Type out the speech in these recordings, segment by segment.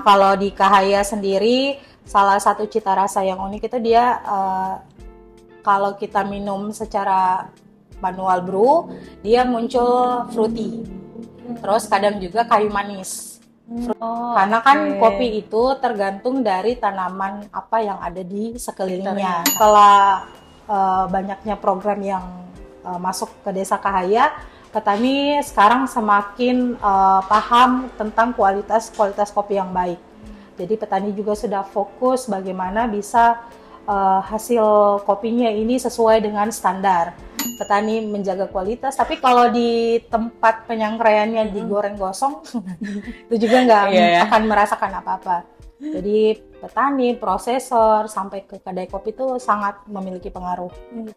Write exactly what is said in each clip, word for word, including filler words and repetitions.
kalau di Kahaya sendiri, salah satu cita rasa yang unik itu dia uh, kalau kita minum secara manual brew, dia muncul fruity. Terus kadang juga kayu manis. Oh, karena kan okay. kopi itu tergantung dari tanaman apa yang ada di sekelilingnya. Setelah uh, banyaknya program yang uh, masuk ke Desa Kahaya, petani sekarang semakin uh, paham tentang kualitas-kualitas kopi yang baik. Jadi petani juga sudah fokus bagaimana bisa uh, hasil kopinya ini sesuai dengan standar. Petani menjaga kualitas, tapi kalau di tempat penyangkraiannya digoreng gosong, itu juga nggak yeah, yeah. akan merasakan apa-apa. Jadi petani, prosesor, sampai ke kedai kopi itu sangat memiliki pengaruh.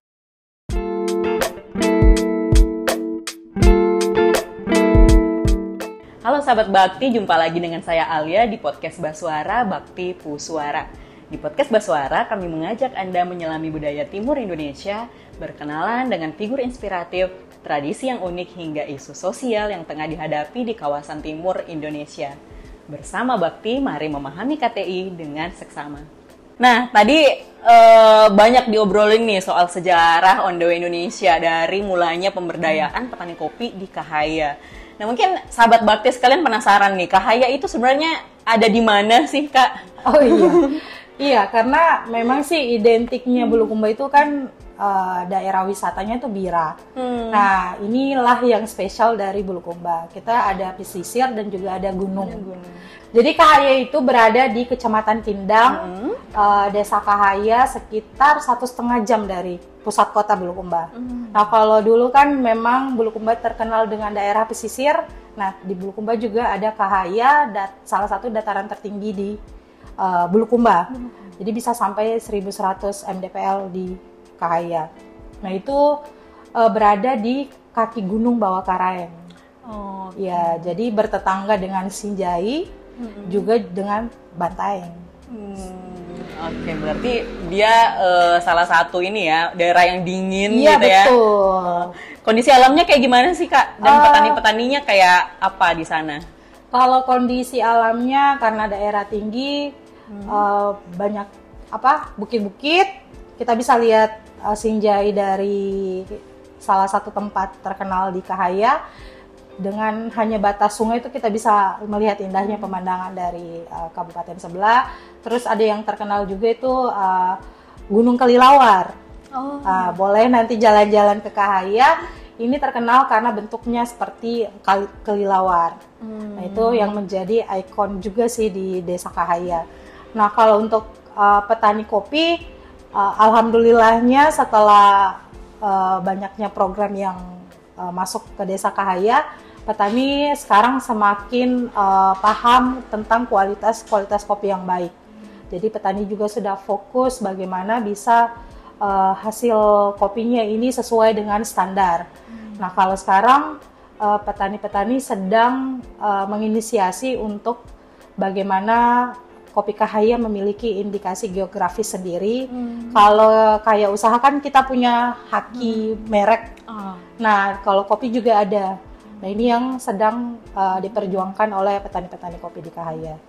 Halo sahabat Bakti, jumpa lagi dengan saya Alia di podcast Basuara Bakti Pusuara. Di podcast Basuara, kami mengajak Anda menyelami budaya Timur Indonesia, berkenalan dengan figur inspiratif, tradisi yang unik hingga isu sosial yang tengah dihadapi di kawasan Timur Indonesia. Bersama Bakti, mari memahami K T I dengan seksama. Nah, tadi eh, banyak diobrolin nih soal sejarah on the way Indonesia dari mulanya pemberdayaan petani kopi di Kahaya. Nah, mungkin sahabat Bakti sekalian penasaran nih, Kahaya itu sebenarnya ada di mana sih, Kak? Oh iya, iya karena memang sih identiknya Bulukumba itu kan uh, daerah wisatanya itu Bira. Hmm. Nah, inilah yang spesial dari Bulukumba. Kita ada pesisir dan juga ada gunung. gunung. Jadi Kahaya itu berada di Kecamatan Kindang, hmm. uh, Desa Kahaya sekitar satu setengah jam dari pusat kota Bulukumba. Hmm. Nah, kalau dulu kan memang Bulukumba terkenal dengan daerah pesisir. Nah, di Bulukumba juga ada Kahaya, dat- salah satu dataran tertinggi di uh, Bulukumba. Hmm. Jadi bisa sampai seribu seratus mdpl di Kahaya. Nah, itu uh, berada di kaki Gunung Bawah Karaeng. Oh, okay. Ya, jadi bertetangga dengan Sinjai, hmm. juga dengan Bantaeng. Hmm. Oke, okay, berarti dia uh, salah satu ini ya, daerah yang dingin iya, gitu ya. Iya, betul. Kondisi alamnya kayak gimana sih, Kak? Dan uh, petani-petaninya kayak apa di sana? Kalau kondisi alamnya karena daerah tinggi, hmm. uh, banyak apa bukit-bukit, kita bisa lihat uh, Sinjai dari salah satu tempat terkenal di Kahaya. Dengan hanya batas sungai itu kita bisa melihat indahnya pemandangan dari uh, kabupaten sebelah. Terus ada yang terkenal juga itu uh, Gunung Kelilawar. Oh. Uh, boleh nanti jalan-jalan ke Kahaya. Ini terkenal karena bentuknya seperti kelilawar. Hmm. Nah, itu yang menjadi ikon juga sih di Desa Kahaya. Nah, kalau untuk uh, petani kopi, uh, alhamdulillahnya setelah uh, banyaknya program yang uh, masuk ke Desa Kahaya, petani sekarang semakin uh, paham tentang kualitas-kualitas kopi yang baik. Jadi petani juga sudah fokus bagaimana bisa uh, hasil kopinya ini sesuai dengan standar. Hmm. Nah, kalau sekarang uh, petani-petani sedang uh, menginisiasi untuk bagaimana kopi Kahaya memiliki indikasi geografis sendiri. Hmm. Kalau kayak usaha kan kita punya haki hmm. merek. Oh. Nah, kalau kopi juga ada. Nah, ini yang sedang uh, diperjuangkan oleh petani-petani kopi di Kahaya.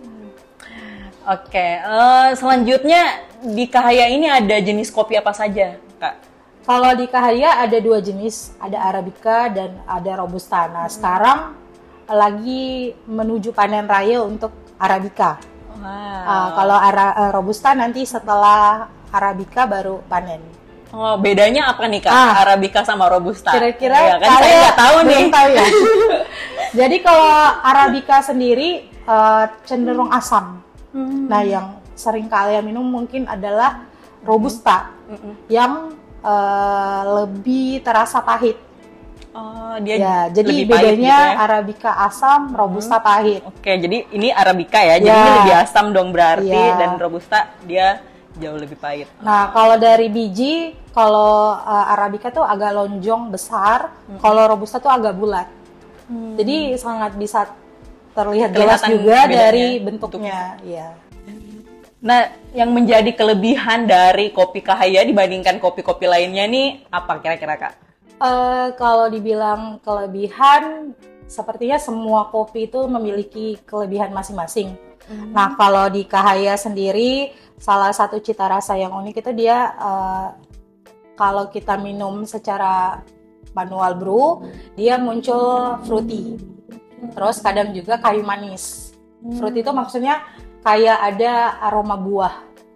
Oke, okay. uh, selanjutnya di Kahaya ini ada jenis kopi apa saja, Kak? Kalau di Kahaya ada dua jenis, ada Arabica dan ada Robusta. Nah, hmm. sekarang lagi menuju panen raya untuk Arabica. Wow. Uh, kalau ara- uh, Robusta nanti setelah Arabica baru panen. Oh, bedanya apa nih, Kak? Ah, Arabica sama Robusta? Kira-kira ya, kan saya nggak tahu nih. Tahu ya. Jadi kalau Arabica sendiri uh, cenderung asam. Hmm. Nah, yang sering kalian minum mungkin adalah Robusta, hmm. yang uh, lebih terasa pahit. Oh, dia ya, jadi lebih bedanya pahit gitu ya? Arabica asam, Robusta hmm. pahit. Oke, jadi ini Arabica ya, jadi ya. ini lebih asam dong berarti, ya. Dan Robusta dia jauh lebih pahit. Nah, kalau dari biji, kalau uh, Arabica tuh agak lonjong besar, hmm. kalau Robusta tuh agak bulat. Hmm. Jadi sangat bisa terlihat jelas juga dari bentuknya. Ya. Nah, yang menjadi kelebihan dari kopi Kahaya dibandingkan kopi-kopi lainnya nih apa kira-kira, Kak? Uh, kalau dibilang kelebihan, sepertinya semua kopi itu memiliki kelebihan masing-masing. Hmm. Nah, kalau di Kahaya sendiri, salah satu cita rasa yang unik itu dia uh, kalau kita minum secara manual brew, dia muncul fruity. Terus kadang juga kayu manis. Hmm. Fruity itu maksudnya kayak ada aroma buah.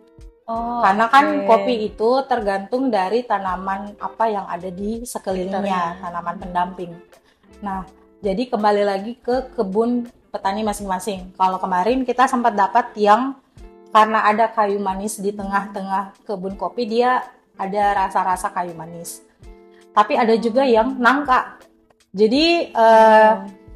Oh, karena kan okay. kopi itu tergantung dari tanaman apa yang ada di sekelilingnya, tanaman pendamping. Nah, jadi kembali lagi ke kebun petani masing-masing. Kalau kemarin kita sempat dapat yang karena ada kayu manis di tengah-tengah kebun kopi, dia ada rasa-rasa kayu manis. Tapi ada juga yang nangka. Jadi eh,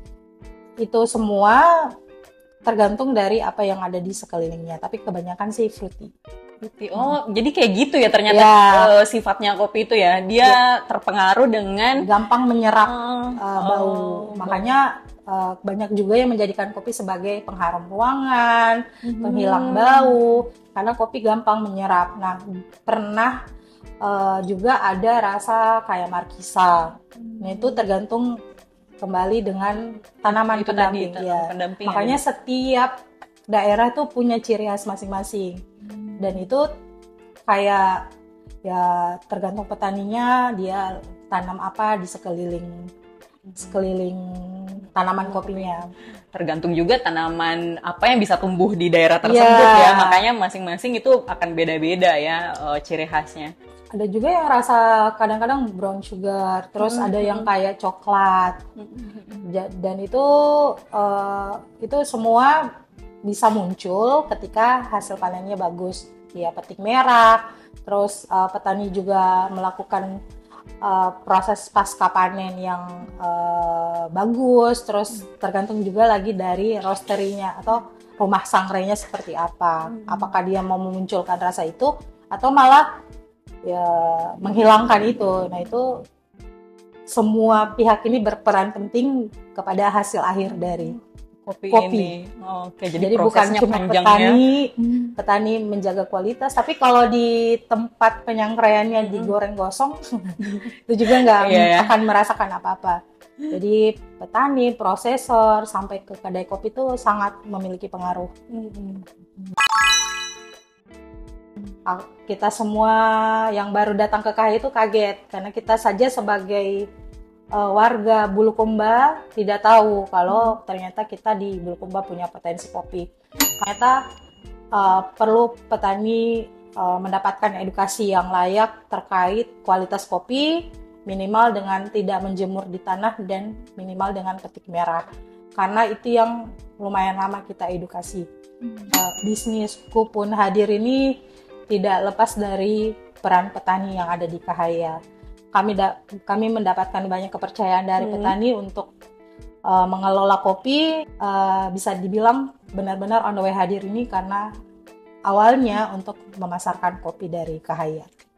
itu semua tergantung dari apa yang ada di sekelilingnya. Tapi kebanyakan sih fruity. Oh, hmm. jadi kayak gitu ya ternyata ya. Uh, sifatnya kopi itu ya. Dia ya. terpengaruh dengan gampang menyerap uh, uh, bau. Oh, Makanya uh, banyak juga yang menjadikan kopi sebagai pengharum ruangan, hmm. penghilang bau. Karena kopi gampang menyerap. Nah, pernah uh, juga ada rasa kayak markisa. Hmm. Nah, itu tergantung kembali dengan tanaman itu pendamping. Tadi, ya. pendamping. Makanya ya. setiap daerah tuh punya ciri khas masing-masing. Dan itu kayak ya tergantung petaninya, dia tanam apa di sekeliling sekeliling tanaman kopinya. Tergantung juga tanaman apa yang bisa tumbuh di daerah tersebut yeah. ya. Makanya masing-masing itu akan beda-beda ya uh, ciri khasnya. Ada juga yang rasa kadang-kadang brown sugar, terus mm-hmm. ada yang kayak coklat. Mm-hmm. Dan itu uh, itu semua bisa muncul ketika hasil panennya bagus. Ya, petik merah, terus uh, petani juga melakukan uh, proses pasca panen yang uh, bagus, terus tergantung juga lagi dari roasterinya atau rumah sangrenya seperti apa. Hmm. Apakah dia mau memunculkan rasa itu atau malah ya menghilangkan itu. Nah, itu semua pihak ini berperan penting kepada hasil akhir dari kopi, kopi. ini. Oh, Oke, jadi, jadi bukan cuma petani, hmm. petani menjaga kualitas, tapi kalau di tempat penyangkraiannya hmm. digoreng gosong, itu juga nggak yeah. akan merasakan apa-apa. Jadi petani, prosesor, sampai ke kedai kopi itu sangat memiliki pengaruh. Hmm. Kita semua yang baru datang ke Kahaya itu kaget, karena kita saja sebagai Uh, warga Bulukumba tidak tahu kalau hmm. ternyata kita di Bulukumba punya potensi kopi. Ternyata uh, perlu petani uh, mendapatkan edukasi yang layak terkait kualitas kopi, minimal dengan tidak menjemur di tanah dan minimal dengan petik merah. Karena itu yang lumayan lama kita edukasi. Hmm. Uh, bisnisku pun hadir ini tidak lepas dari peran petani yang ada di Kahaya. Kami da- kami mendapatkan banyak kepercayaan dari hmm. petani untuk uh, mengelola kopi. Uh, bisa dibilang benar-benar on the way hadir ini karena awalnya untuk memasarkan kopi dari Kahaya.